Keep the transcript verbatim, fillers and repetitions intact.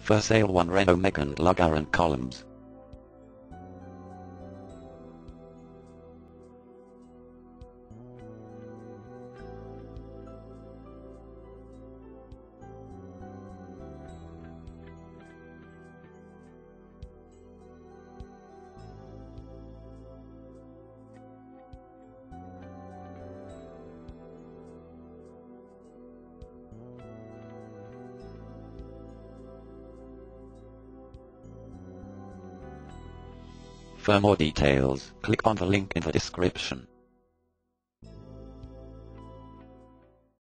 For sale one Renault Megane lugger and columns. For more details, click on the link in the description.